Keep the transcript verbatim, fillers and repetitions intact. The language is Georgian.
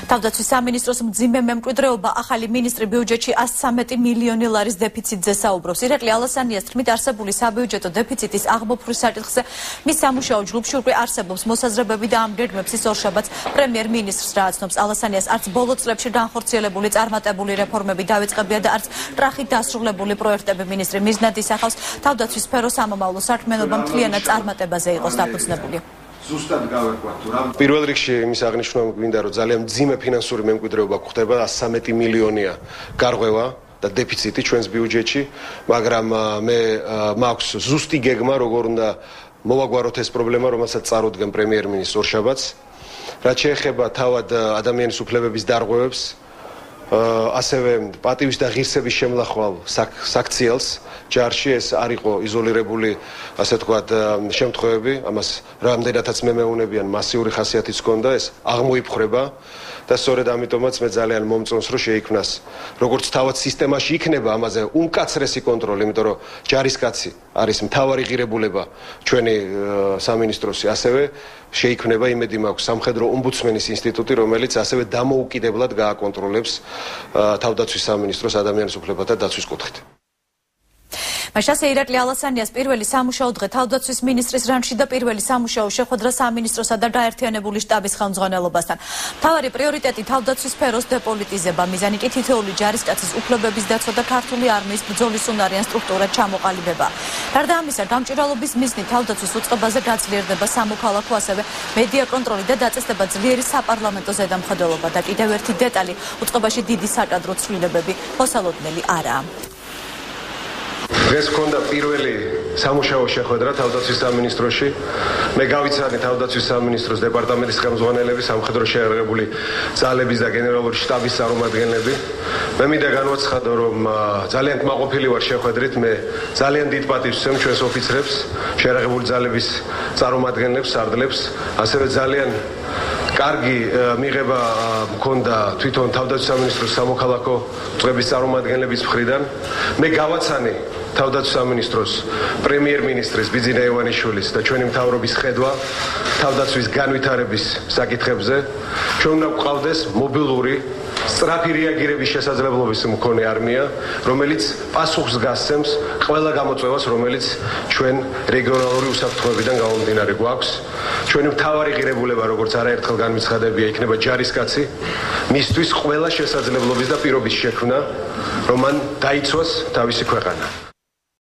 თავდაცვის სამინისტროს მძიმე მემკვიდრეობა ახალი მინისტრი ბიუჯეტში ას ცამეტი მილიონი ლარის დეფიციტზე საუბრობს. ირაკლი ალასანიას თქმით, არსებული საბიუჯეტო დეფიციტის აღმოფხვის საკითხზე მის სამუშაო ჯგუფში უკვე არსებობს მოსაზრებები და ამ გეგმებს ის ორშაბათს პრემიერ-მინისტრს რააცნობს. ალასანიას არც ბოლო წლებში განხორციელებული წარმატებული რეფორმები დავიწყებია და არც ტრახით დასრულებული პროექტები მინისტრი მიზნად ისახავს თავდაცვის სფეროს სამომავლო საქმიანობა მთლიანად წარმატებაზე იყოს დაფუძნებული. ზუსტად გავერკვათ თუ რა პირველ რიგში იმის აღნიშვნა გვინდა რომ ძალიან მძიმე ფინანსური მემკვიდრეობა გვხდება ას ცამეტი მილიონია გარღვევა და დეფიციტი ჩვენს ბიუჯეტში, მაგრამ მე მაქვს ზუსტი გეგმა როგორ უნდა მოვაგვაროთ ეს პრობლემა, რომელსაც წარუდგენ პრემიერ-მინისტრს ორშაბათს, რაც შეეხება თავად ადამიანის უფლებების დარღვევებს, ასევე პატივის და ღირსების შემლახვალ საქციელს ჯარში. ეს არ იყო იზოლირებული, ასე ვთქვათ, შემთხვევები, ამას რამდენადაც მე მეუნებიან მასიური ხასიათიც ჰქონდა, ეს აღმოიფხრება და სწორედ ამიტომაც მე ძალიან მომწონს რომ შეიქმნას როგორც თავად სისტემაში იქნება ამაზე უმკაცრესი კონტროლი, იმიტომ რომ ჯარისკაცი არის მთავარი ღირებულება ჩვენი სამინისტროსი, ასევე შეიქმნება იმედი მაქვს სამხედრო ომბუდსმენის ინსტიტუტი, რომელიც ასევე დამოუკიდებლად გააკონტროლებს თავდაცვის სამინისტროს ადამიანის უფლებათა დაცვის კუთხით. მაშასე ირაკლი ალასანიას პირველი სამუშაო დღე თავდაცვის მინისტრის რანჩში და პირველი სამუშაო შეხვედრა სამინისტროსა და გაერთიანებული შტაბის ხელმძღვანელობასთან. მთავარი პრიორიტეტი თავდაცვის სფეროს დეპოლიტიზება, მიზანი კი თითოეული ჯარისკაცის უფლებების დაცვა და ქართული არმიის ბრძოლის უნარიან სტრუქტურად ჩამოყალიბება. გარდა ამისა, გამჭვირვალობის მიზნით თავდაცვის უწყებაზე გაძლიერდება სამოქალაქო, ასევე მედია კონტროლი და დაწესდება ძლიერი საპარლამენტო ზედამხედველობა და კიდევ ერთი დეტალი, უწყებაში დიდი საკადრო ცვლილებები მოსალოდნელი არაა. დღეს მქონდა პირველი სამუშაო შეხვედრა თავდაცვის სამინისტროში. მე გავიცანი თავდაცვის სამინისტროს დეპარტამენტის ხელმძღვანელები, სამხედრო შეიარაღებული ძალების და გენერალური შტაბის წარმომადგენლები. მე მინდა განვაცხადო, რომ ძალიან კმაყოფილი ვარ შეხვედრით. მე ძალიან დიდ პატივს ვცემ ჩვენს ოფიცრებს, შეიარაღებული ძალების წარმომადგენლებს, სარდლებს, ასევე ძალიან კარგი მიღება მქონდა თვითონ თავდაცვის სამინისტროს სამოქალაქო წვების წარმომადგენლების მხრიდან. მე გავაცანი თავდაცვის სამინისტროს პრემიერ-მინისტრის ბიძინა ივანიშვილის და ჩვენი მთავრობის ხედვა თავდაცვის განვითარების საკითხებზე. ჩვენ უნდა გვყავდეს მობილური სწრაფი რეაგირების შესაძლებლობის მქონე არმია, რომელიც პასუხს გასცემს ყველა გამოწვევას, რომელიც ჩვენ რეგიონალური უსაფრთხოებიდან გამომდინარე გვაქვს. ჩვენი მთავარი ღირებულება, როგორც არაერთხელ განმეცხადებია, იქნება ჯარისკაცი, მისთვის ყველა შესაძლებლობის და პირობის შექმნა, რომ მან დაიცვას თავისი ქვეყანა.